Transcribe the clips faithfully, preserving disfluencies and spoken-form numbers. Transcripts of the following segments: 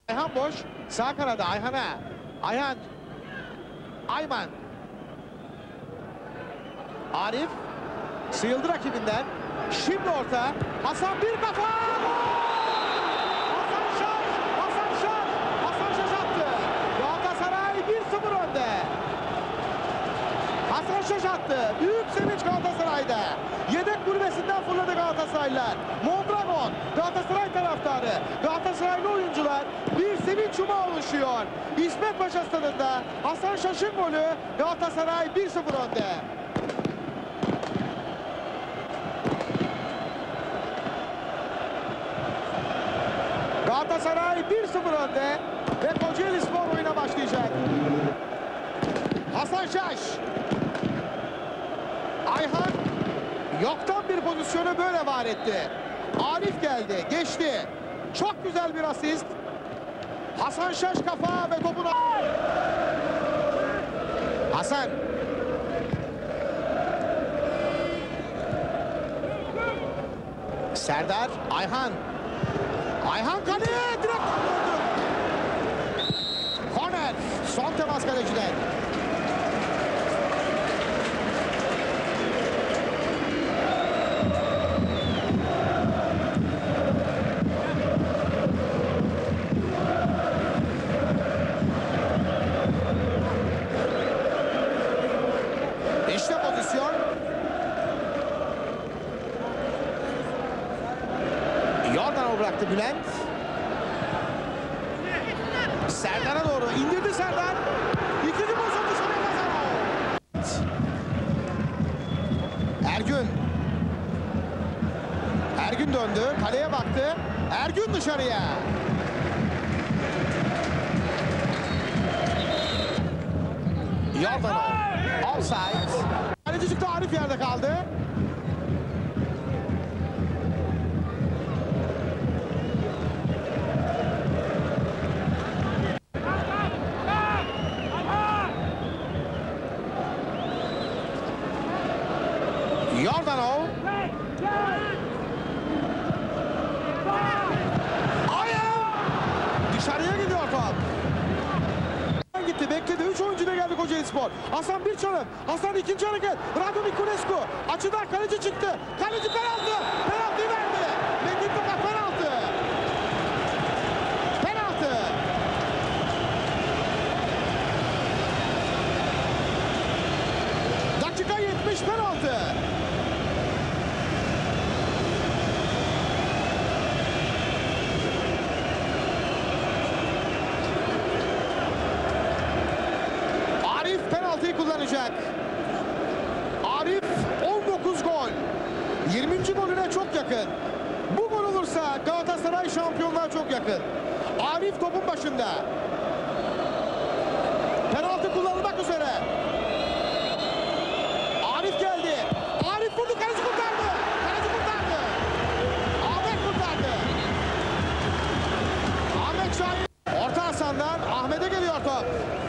Ayhan boş. Sağ kanada Ayhan'a. Ayhan. Ayman. Arif. Sıyrıldı rakibinden. Şimdi orta. Hasan bir kafa. Hasan Şaş. Hasan Şaş. Hasan Şaş attı. Galatasaray bir sıfır önde. Hasan Şaş attı. Büyük sevinç Galatasaray'da. Yedek kulübesinden fırladı Galatasaraylılar. Mondragon, Galatasaray taraftarı, Galatasaraylı oyuncular bir sevinç yumağı oluşuyor. İsmet Paşa stadında Hasan Şaş'ın golü, Galatasaray bir sıfır önde. Galatasaray bir sıfır önde ve Kocaelispor oyuna başlayacak. Hasan Şaş. Ayhan yoktan bir pozisyonu böyle var etti. Arif geldi, geçti. Çok güzel bir asist. Hasan Şaş kafa ve topuna... Hasan. Serdar, Ayhan. Ayhan kaleye direkt vurdu. Korner. Son temas kaleciden. İşte pozisyon. Yordan'a bıraktı Bülent. Serdar'a doğru indirdi Serdar. İkinci pozisyon dışarıya kazanıyor. Ergün. Ergün döndü. Kaleye baktı. Ergün dışarıya. Yordan'a. Offside. Kaleci çıktı, Arif yerde kaldı. Yordanov. Ayağım. Dışarıya gidiyor top. Gitti, bekledi. Üç oyuncu da geldi Kocaelispor. Hasan bir çalım. Hasan ikinci hareket. Radu Niculescu. Açıdan kaleci çıktı. Kaleci penaltı. Penaltıyı verdi. Metin Tokat penaltı. Penaltı. Dakika yetmiş penaltı. Penaltıyı kullanacak. Arif on dokuz gol. yirminci golüne çok yakın. Bu gol olursa Galatasaray şampiyonluğa çok yakın. Arif topun başında. Penaltı kullanılmak üzere. Arif geldi. Arif vurdu. Kaleci kurtardı. Kaleci kurtardı. Ahmet kurtardı. Ahmet Şahin. Orta Hasan'dan Ahmet'e geliyor top.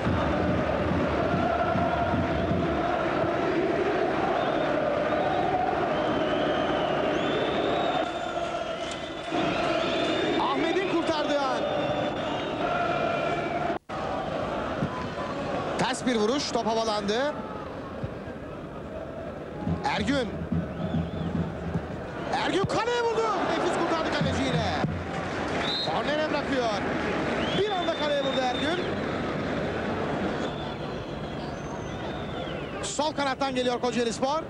Ters bir vuruş, top havalandı. Ergün. Ergün kaleye vurdu. Nefis kurtardı kaleci yine. Kornere bırakıyor. Bir anda kaleye vurdu Ergün. Sol kanattan geliyor Kocaelispor.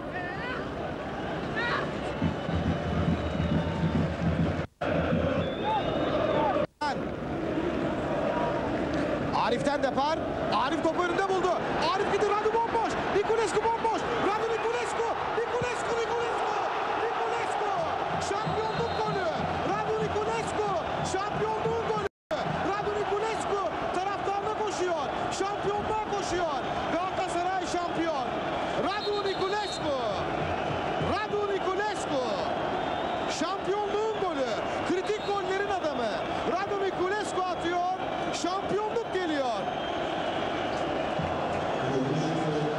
Arif'ten depar. Arif topu önünde buldu. Arif gitti. Radu bomboş. Niculescu bomboş. Radu Niculescu. Niculescu, Niculescu. Niculescu. Şampiyonluk golü. Radu Niculescu. Şampiyonluğun golü. Radu Niculescu taraftarına koşuyor. Şampiyonluğa koşuyor. Galatasaray şampiyon. Radu Niculescu. Radu Niculescu. Şampiyonluğun golü. Kritik gollerin adamı. Radu Niculescu atıyor. Şampiyonluk geliyor.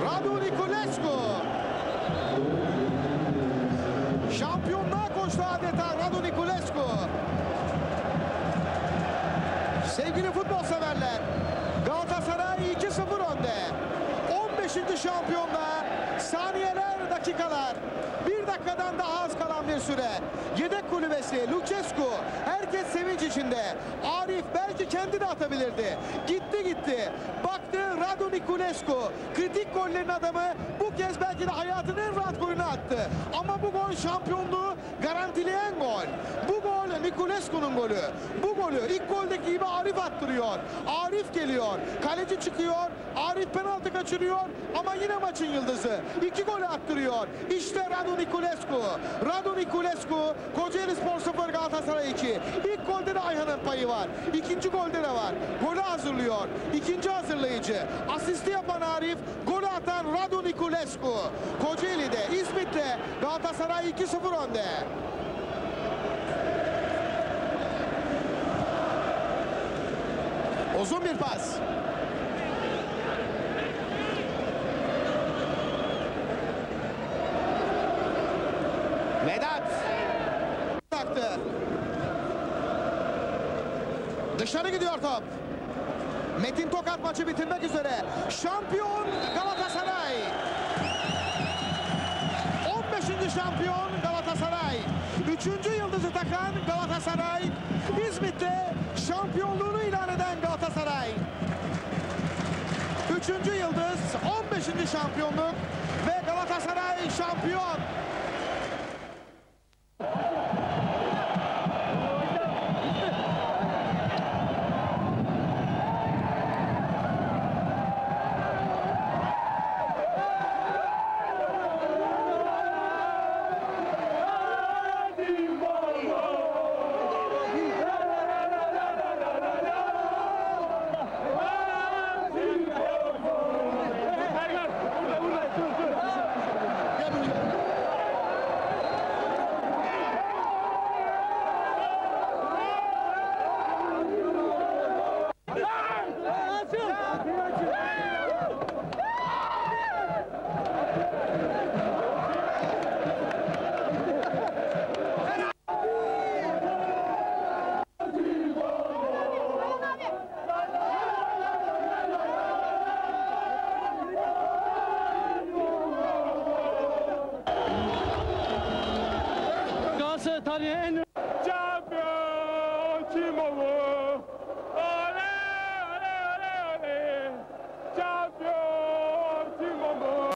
Sevgili futbol severler, Galatasaray iki sıfır önde. on beşinci şampiyonluğa saniyeler, dakikalar. Bir dakikadan daha az kalan bir süre. Yedek kulübesi Lucescu, herkes sevinç içinde. Arif belki kendi de atabilirdi. Gitti gitti. Baktı Radu Niculescu, kritik gollerin adamı, bu kez belki de hayatının en rahat golünü attı. Ama bu gol şampiyonluğu garantileyen gol. Bu gol Niculescu'nun golü. Bu golü ilk goldeki gibi Arif attırıyor. Arif geliyor. Kaleci çıkıyor. Arif penaltı kaçırıyor. Ama yine maçın yıldızı. İki golü attırıyor. İşte Radu Niculescu. Radu Niculescu. Kocaelispor sıfır Galatasaray iki. İlk golde de Ayhan'ın payı var. İkinci golde de var. Golü hazırlıyor. İkinci hazırlayıcı. Asisti yapan Arif. Golü atan Radu Niculescu. Kocaeli'de, İzmit'te Galatasaray iki sıfır önde. Uzun bir pas. Vedat taktı. Dışarı gidiyor top. Metin Tokat maçı bitirmek üzere. Şampiyon Galatasaray. on beşinci şampiyon Galatasaray. Üçüncü yıldızı takan Galatasaray. İzmit'te şampiyonluğunu ilan eden Galatasaray. Üçüncü yıldız, on beşinci şampiyonluk ve Galatasaray şampiyon. Tarihin en